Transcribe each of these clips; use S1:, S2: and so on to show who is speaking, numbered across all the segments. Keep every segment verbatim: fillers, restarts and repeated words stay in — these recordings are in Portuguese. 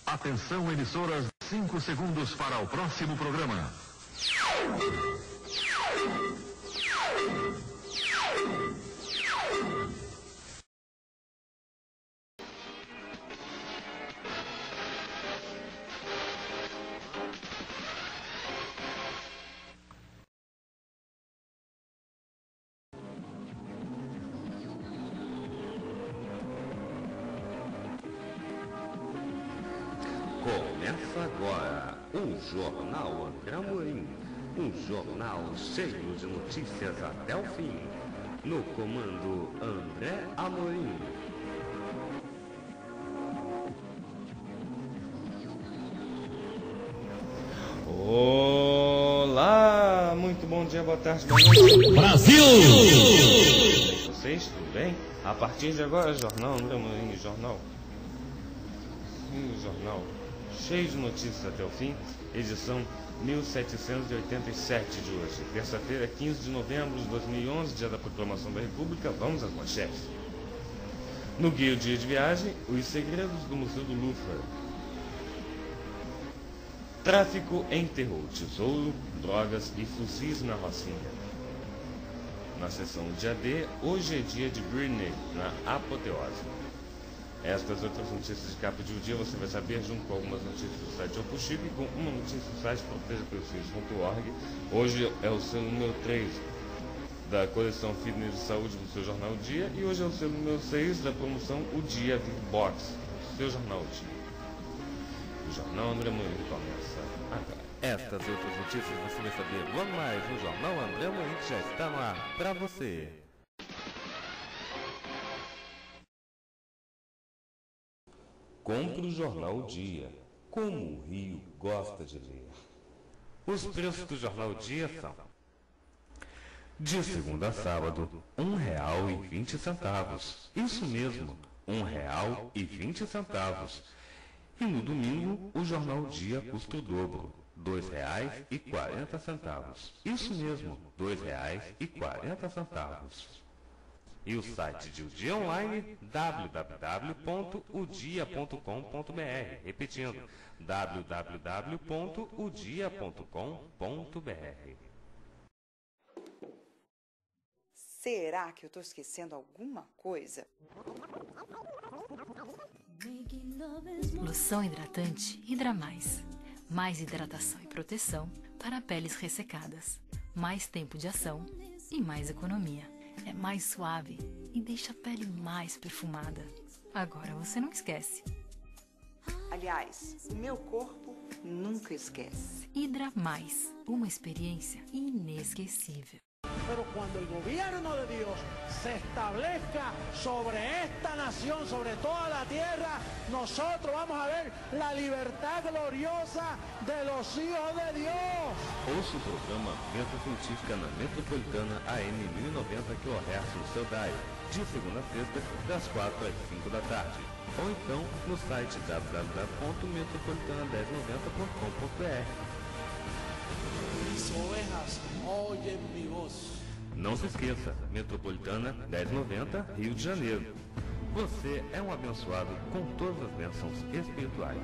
S1: Atenção, emissoras, cinco segundos para o próximo programa.
S2: Começa agora o Jornal André Amorim, um jornal cheio de notícias até o fim. No comando André Amorim.
S3: Olá, muito bom dia, boa tarde, boa noite.
S4: Brasil!
S3: Vocês, tudo bem? A partir de agora, Jornal André Amorim, jornal. Sim, jornal. Cheio de notícias até o fim, edição mil setecentos e oitenta e sete de hoje, terça-feira, quinze de novembro de dois mil e onze, dia da Proclamação da República. Vamos às manchetes. No Guia Dia de Viagem, os segredos do Museu do Louvre. Tráfico enterrou tesouro, drogas e fuzis na Rocinha. Na seção Dia D, hoje é dia de Britney, na apoteose. Estas outras notícias de capa de um dia você vai saber junto com algumas notícias do site Opuchip e com uma notícia do site proteja pelos filhos ponto org. Hoje é o seu número três da coleção Fitness e Saúde do seu Jornal Dia e hoje é o seu número seis da promoção O Dia Vive Box, do seu Jornal Dia. O Jornal André Amorim começa agora.
S2: Estas e outras notícias você vai saber logo mais no Jornal André Amorim, que já está no ar para você. Compre o Jornal Dia, como o Rio gosta de ler. Os preços do Jornal Dia são: de segunda a sábado, um real e vinte centavos. Isso mesmo, um real e vinte centavos. E no domingo, o Jornal Dia custa o dobro, dois reais e quarenta centavos. Isso mesmo, dois reais e quarenta centavos. E o site de O Dia Online, w w w ponto o dia ponto com ponto b r. Repetindo, w w w ponto o dia ponto com ponto b r.
S5: Será que eu estou esquecendo alguma coisa?
S6: Loção hidratante Hidra Mais. Mais hidratação e proteção para peles ressecadas. Mais tempo de ação e mais economia. É mais suave e deixa a pele mais perfumada. Agora você não esquece.
S5: Aliás, o meu corpo nunca esquece.
S6: Hidra Mais, uma experiência inesquecível.
S7: Pero cuando el gobierno de Dios se establezca sobre esta nación, sobre toda la tierra, nosotros vamos a ver la libertad gloriosa de los hijos de Dios.
S2: Ouça o programa Venta Científica na Metropolitana A M mil e noventa kHz no seu dial, de segunda a sexta, das quatro às cinco da tarde. Ou então no site w w w ponto metropolitana mil e noventa ponto com ponto b r.
S7: Mis ovejas oyen mi voz.
S2: Não se esqueça, Metropolitana mil e noventa, Rio de Janeiro. Você é um abençoado com todas as bênçãos espirituais.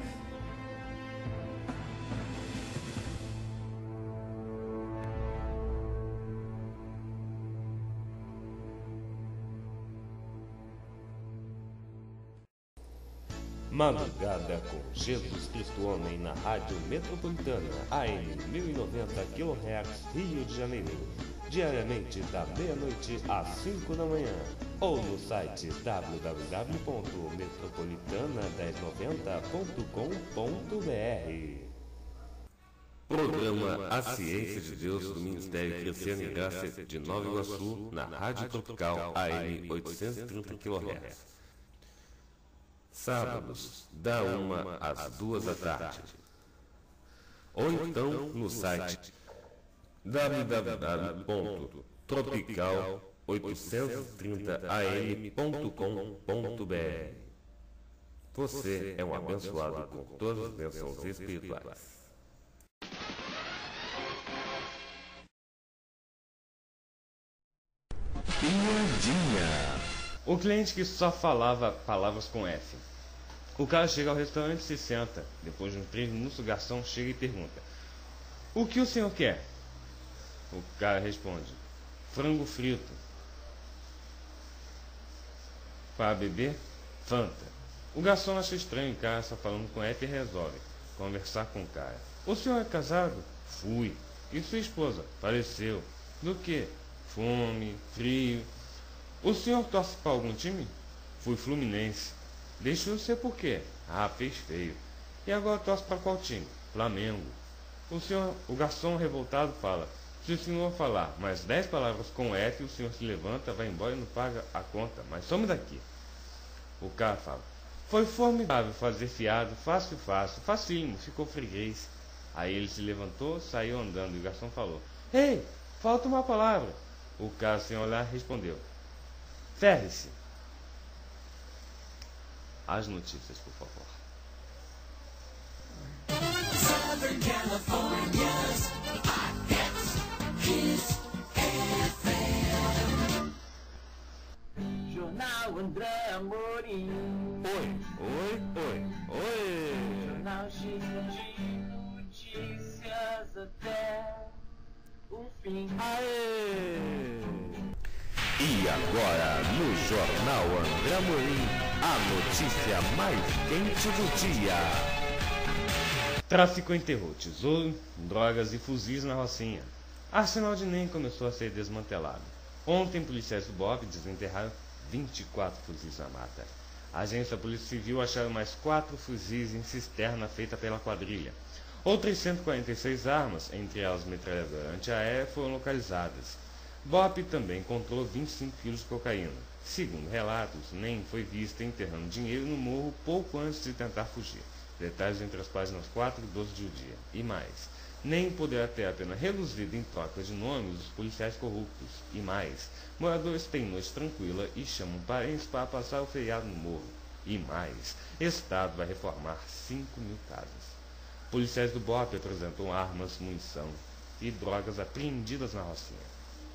S2: Madrugada com Jesus Cristo Homem na Rádio Metropolitana A M mil e noventa kHz, Rio de Janeiro. Diariamente da meia-noite às cinco da manhã. Ou no site w w w ponto metropolitana mil e noventa ponto com ponto b r. Programa A Ciência de Deus do Ministério Cristiano e Graça de Nova Iguaçu na Rádio Tropical A M oitocentos e trinta kHz. Sábados, da uma às duas da tarde. Ou então no site w w w ponto tropical oitocentos e trinta a m ponto com ponto b r. Você é um abençoado com todas as bênçãos espirituais.
S3: Piadinha. O cliente que só falava palavras com F. O cara chega ao restaurante e se senta. Depois de uns três minutos, o garçom chega e pergunta: o que o senhor quer? O cara responde: frango frito. Para beber? Fanta. O garçom acha estranho o cara só falando com F e resolve conversar com o cara. O senhor é casado? Fui. E sua esposa? Faleceu. Do que? Fome, frio. O senhor torce para algum time? Fui Fluminense. Deixou ser por quê? Ah, fez feio. E agora torce para qual time? Flamengo. O senhor, o garçom revoltado fala: se o senhor falar mais dez palavras com F, o senhor se levanta, vai embora e não paga a conta, mas some daqui. O cara fala: foi formidável fazer fiado, fácil, fácil, facílimo, ficou freguês. Aí ele se levantou, saiu andando e o garçom falou: ei, falta uma palavra. O cara, sem olhar, respondeu: ferre-se. As notícias, por favor.
S4: Southern California's Hot Hits F M. Jornal André Amorim.
S2: Oi, oi, oi, oi.
S4: Jornal cheio de notícias até o fim.
S2: Aê! E agora, no Jornal André Amorim, a notícia mais quente do dia.
S3: Tráfico enterrou tesouro, drogas e fuzis na Rocinha. Arsenal de Nem começou a ser desmantelado. Ontem, policiais do B O P desenterraram vinte e quatro fuzis na mata. A agência Polícia Civil acharam mais quatro fuzis em cisterna feita pela quadrilha. Outras cento e quarenta e seis armas, entre elas metralhadora antiaérea, foram localizadas. B O P também encontrou vinte e cinco quilos de cocaína. Segundo relatos, Nem foi vista enterrando dinheiro no morro pouco antes de tentar fugir. Detalhes entre as páginas quatro e doze do dia. E mais, Nem poderá ter a pena reduzida em troca de nomes dos policiais corruptos. E mais, moradores têm noite tranquila e chamam parentes para passar o feriado no morro. E mais, Estado vai reformar cinco mil casas. Policiais do B O P apresentam armas, munição e drogas apreendidas na Rocinha.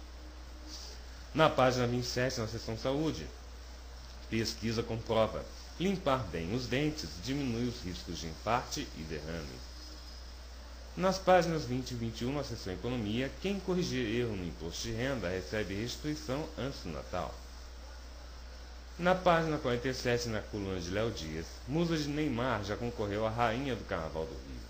S3: Na página vinte e sete, na seção Saúde, pesquisa comprova: limpar bem os dentes diminui os riscos de infarte e derrame. Nas páginas vinte e vinte e um, na seção Economia, quem corrigir erro no imposto de renda recebe restituição antes do Natal. Na página quarenta e sete, na coluna de Léo Dias, musa de Neymar já concorreu à rainha do Carnaval do Rio.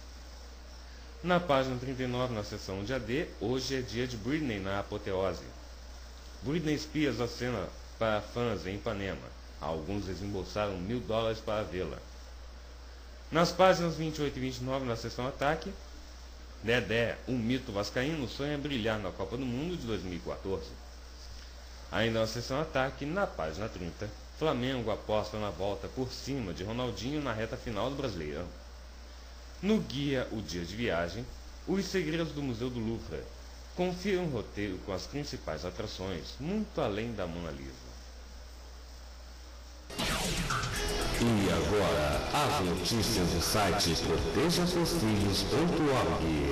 S3: Na página trinta e nove, na seção de A D, hoje é dia de Britney na apoteose. Britney Spears acena para fãs em Ipanema. Alguns desembolsaram mil dólares para vê-la. Nas páginas vinte e oito e vinte e nove, na seção Ataque, Dedé, um mito vascaíno, sonha brilhar na Copa do Mundo de dois mil e quatorze. Ainda na seção Ataque, na página trinta, Flamengo aposta na volta por cima de Ronaldinho na reta final do Brasileirão. No guia O Dia de Viagem, os segredos do Museu do Louvre. Confira um roteiro com as principais atrações, muito além da Mona Lisa.
S2: E agora, as notícias do site proteja seus filhos ponto org.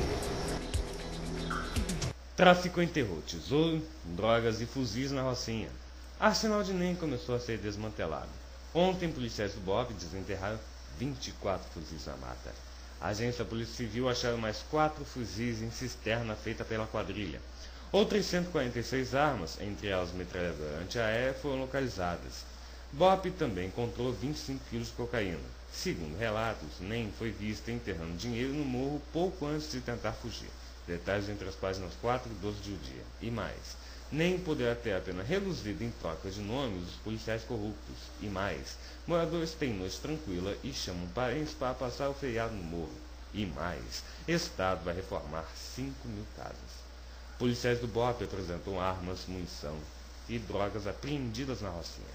S3: Tráfico enterrou tesouro, drogas e fuzis na Rocinha. Arsenal de Nem começou a ser desmantelado. Ontem, policiais do B O P desenterraram vinte e quatro fuzis na mata. A agência Polícia Civil acharam mais quatro fuzis em cisterna feita pela quadrilha. Outras cento e quarenta e seis armas, entre elas metralhadora antiaérea, foram localizadas. B O P também encontrou vinte e cinco quilos de cocaína. Segundo relatos, Nem foi vista enterrando dinheiro no morro pouco antes de tentar fugir. Detalhes entre as páginas quatro e doze do dia. E mais, Nem poderá ter a pena reduzida em troca de nomes dos policiais corruptos. E mais, moradores têm noite tranquila e chamam parentes para passar o feriado no morro. E mais, Estado vai reformar cinco mil casas. Policiais do B O P apresentam armas, munição e drogas apreendidas na Rocinha.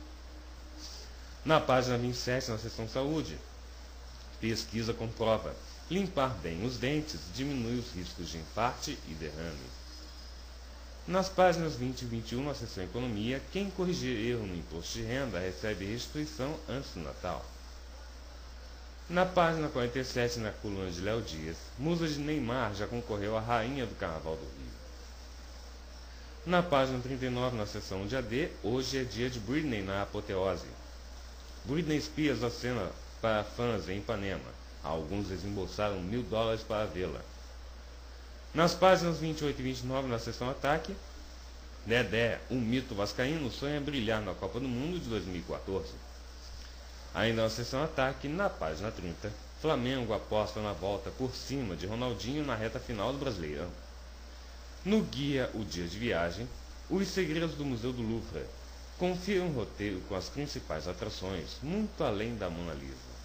S3: Na página vinte e sete, na seção Saúde, pesquisa comprova: limpar bem os dentes diminui os riscos de infarte e derrame. Nas páginas vinte e vinte e um, na seção Economia, quem corrigir erro no imposto de renda recebe restituição antes do Natal. Na página quarenta e sete, na coluna de Léo Dias, musa de Neymar já concorreu à rainha do Carnaval do Rio. Na página trinta e nove, na seção de A D, hoje é dia de Britney na apoteose. Britney Spears acena para fãs em Ipanema. Alguns desembolsaram mil dólares para vê-la. Nas páginas vinte e oito e vinte e nove, na seção Ataque, Dedé, um mito vascaíno, sonha brilhar na Copa do Mundo de dois mil e quatorze. Ainda na seção Ataque, na página trinta, Flamengo aposta na volta por cima de Ronaldinho na reta final do Brasileirão. No guia O Dia de Viagem, Os Segredos do Museu do Louvre. Confira um roteiro com as principais atrações, muito além da Mona Lisa.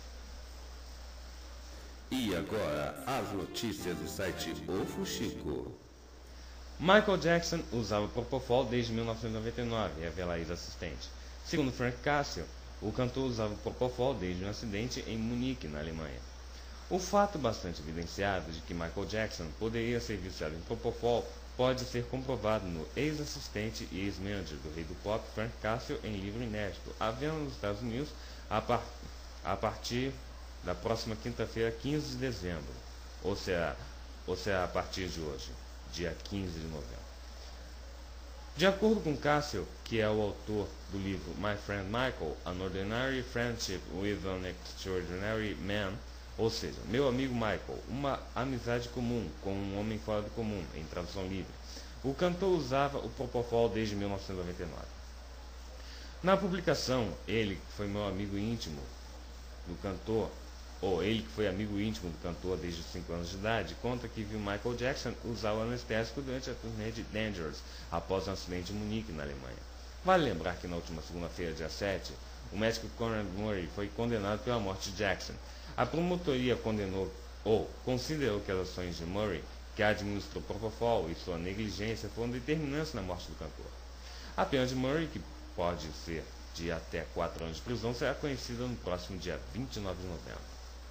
S2: E agora, as notícias do site O Fuxico.
S3: Michael Jackson usava Propofol desde mil novecentos e noventa e nove, revela a ex-assistente. Segundo Frank Castle, o cantor usava Propofol desde um acidente em Munique, na Alemanha. O fato bastante evidenciado de que Michael Jackson poderia ser viciado em Propofol pode ser comprovado no ex-assistente e ex-manager do rei do pop, Frank Castle, em livro inédito, à venda nos Estados Unidos a, par a partir da próxima quinta-feira, quinze de dezembro, ou seja, ou seja, a partir de hoje, dia quinze de novembro. De acordo com Castle, que é o autor do livro My Friend Michael, An Ordinary Friendship with an Extraordinary Man, ou seja, Meu Amigo Michael, uma amizade comum com um homem fora do comum, em tradução livre, o cantor usava o Propofol desde mil novecentos e noventa e nove. Na publicação, ele, que foi meu amigo íntimo do cantor, ou ele que foi amigo íntimo do cantor desde os cinco anos de idade, conta que viu Michael Jackson usar o anestésico durante a turnê de Dangerous, após um acidente em Munique, na Alemanha. Vale lembrar que na última segunda-feira, dia sete, o médico Conrad Murray foi condenado pela morte de Jackson. A promotoria condenou, ou considerou que as ações de Murray, que administrou Propofol, e sua negligência foram determinantes na morte do cantor. A pena de Murray, que pode ser de até quatro anos de prisão, será conhecida no próximo dia vinte e nove de novembro.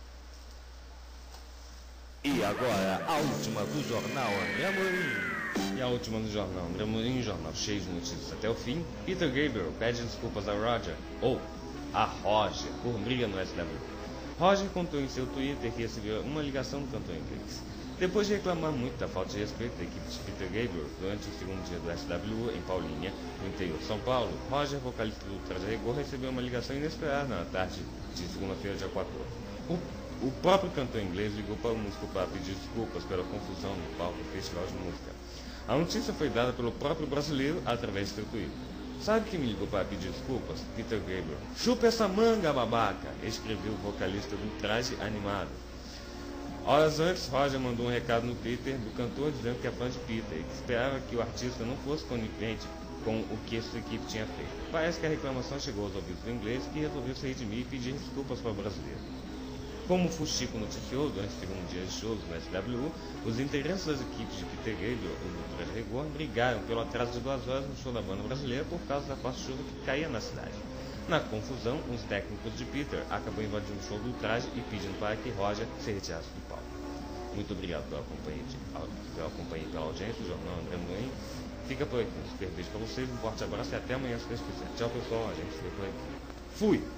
S2: E agora, a última do jornal André Amorim.
S3: E a última do jornal André Amorim, jornal cheio de notícias até o fim. Peter Gabriel pede desculpas a Roger, ou a Roger, por briga no S W. Roger contou em seu Twitter que recebeu uma ligação do cantor inglês. Depois de reclamar muito da falta de respeito da equipe de Peter Gabriel durante o segundo dia do S W em Paulínia, no interior de São Paulo, Roger, vocalista do Traje a Rigor, recebeu uma ligação inesperada na tarde de segunda-feira, dia quatorze. O, o próprio cantor inglês ligou para o músico para pedir desculpas pela confusão no palco do Festival de Música. A notícia foi dada pelo próprio brasileiro através de seu Twitter. Sabe quem me ligou para pedir desculpas? Peter Gabriel. Chupa essa manga, babaca! Escreveu o vocalista do Traje animado. Horas antes, Roger mandou um recado no Twitter do cantor dizendo que é fã de Peter e que esperava que o artista não fosse conivente com o que sua equipe tinha feito. Parece que a reclamação chegou aos ouvidos do inglês, que resolveu se redimir e pedir desculpas para o brasileiro. Como o Fuxico noticiou durante o segundo dia de shows no S W, os integrantes das equipes de Peter Gabriel e do Traje a Rigor brigaram pelo atraso de duas horas no show da banda brasileira por causa da forte chuva que caía na cidade. Na confusão, uns técnicos de Peter acabam invadindo o show do Traje e pedindo para que Roger se retirasse do palco. Muito obrigado pela companhia, de, pela companhia e pela audiência do Jornal André Amorim. Fica por aqui. Um super beijo para vocês, um forte abraço e até amanhã se Deus quiser. Tchau, pessoal. A gente se vê por aqui. Fui!